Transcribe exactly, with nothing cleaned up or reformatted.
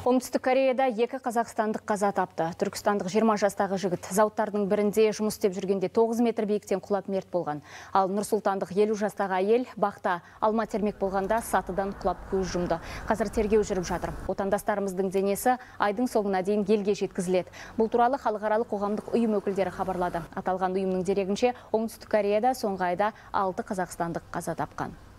Оңтүстік Кореяда екі қазақстандық қаза тапты. Түркістандық жиырма жастағы жігіт зауыттардың бірінде жұмыс істеп жүргенде тоғыз метр биіктен құлап мерт болған. Ал нұрсұлтандық елу жастағы әйел бақта алма термек болғанда сатыдан құлап көз жұмды. Қазір тергеу жүріп жатыр. Отандастарымыздың денесі айдың соңына дейін елге жеткізіледі. Бұл туралы халықаралық қоғамдық ұйым өкілдері хабарлады. Аталған ұйымның дерегінше, Оңтүстік Кореяда соңғы айда алты қазақстандық қаза тапқан.